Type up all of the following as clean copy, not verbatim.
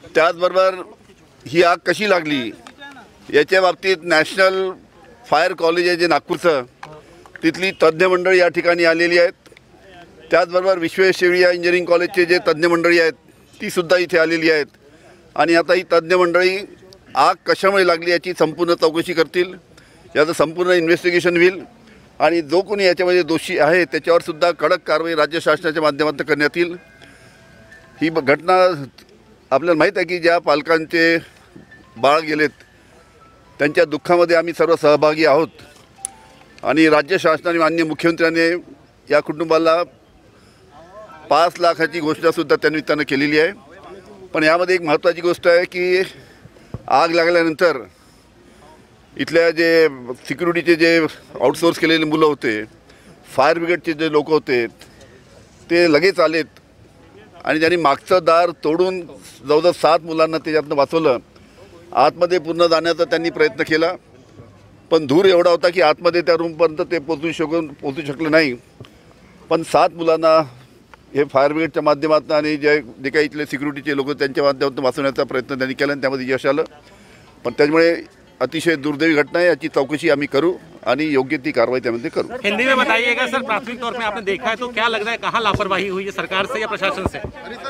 त्याचबरोबर ही आग कशी लागली याच्या बाबतीत नॅशनल फायर कॉलेज आहे जे नागपूरचं, तिथली तज्ज्ञ मंडळी या ठिकाणी आलेली आहेत। त्याचबरोबर विश्वेश्वरय्या इंजिनिअरिंग कॉलेजचे जे तज्ज्ञ मंडळी आहेत तीसुद्धा इथे आलेली आहेत आणि आता ही तज्ज्ञ मंडळी आग कशामुळे लागली याची संपूर्ण चौकशी करतील, याचं संपूर्ण इन्व्हेस्टिगेशन होईल आणि जो कोणी याच्यामध्ये दोषी आहे त्याच्यावरसुद्धा कडक कारवाई राज्य शासनाच्या माध्यमातून करण्यात येईल। ही घटना आपल्याला माहीत आहे की ज्या पालकांचे बाळ गेलेत त्यांच्या दुःखामध्ये आम्ही सर्व सहभागी आहोत आणि राज्य शासनाने माननीय मुख्यमंत्र्यांनी या कुटुंबाला 5 लाखाची घोषणासुद्धा त्या निमित्तानं केलेली आहे। पण यामध्ये एक महत्त्वाची गोष्ट आहे की आग लागल्यानंतर इथल्या जे सिक्युरिटीचे जे आउटसोर्स केलेले मुलं होते, फायर ब्रिगेडचे जे लोक होते ते लगेच आलेत आणि त्यांनी मागचं दार तोडून जवळजवळ 7 मुलांना त्याच्यातनं वाचवलं। आतमध्ये पूर्ण जाण्याचा त्यांनी प्रयत्न केला पण धूर एवढा होता की आतमध्ये त्या रूमपर्यंत ते पोहोचू शकले नाही। पण 7 मुलांना हे फायर ब्रिगेडच्या माध्यमातून आणि जे काही इथले सिक्युरिटीचे लोक त्यांच्या माध्यमातून वाचवण्याचा प्रयत्न त्यांनी केला आणि त्यामध्ये यश आलं। पण त्यामुळे अतिशय दुर्दैवी घटना है, याची चौकशी आम्ही करू आणि योग्य ती कार्रवाई त्यामध्ये करू। हिंदी में बताइएगा सर, प्राथमिक तौर पे आपने देखा है तो क्या लग रहा है, कहाँ लापरवाही हुई है सरकार से या प्रशासन से?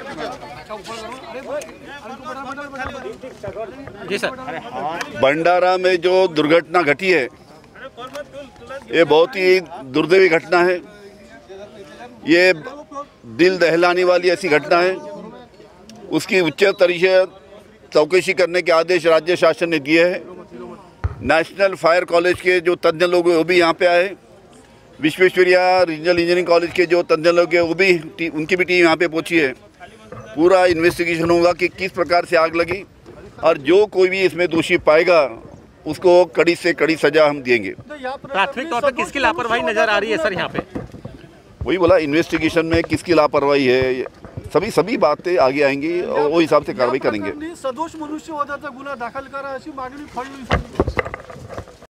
जी सर। भंडारा में जो दुर्घटना घटी है ये बहुत ही दुर्दैवी घटना है। ये दिल दहलाने वाली ऐसी घटना है। उसकी उच्च स्तरीय चौकसी करने के आदेश राज्य शासन ने दिए हैं। नेशनल फायर कॉलेज के जो तज्ञ लोग हैं वो भी यहाँ पे आए, विश्वेश्वरय्या रीजनल इंजीनियरिंग कॉलेज के जो तज्ञ लोग हैं वो भी उनकी भी टीम यहाँ पे पहुँची है। पूरा इन्वेस्टिगेशन होगा कि किस प्रकार से आग लगी और जो कोई भी इसमें दोषी पाएगा उसको कड़ी से कड़ी सजा हम देंगे। प्राथमिक तौर पर किसकी लापरवाही नजर आ रही है सर यहाँ पे? वही बोला, इन्वेस्टिगेशन में किसकी लापरवाही है, सभी बातें आगे आएंगी और वो हिसाब से कार्रवाई करेंगे। सदोष मनुष्यवधाचा गुन्हा दाखल करा अशी मागणी फडणवीस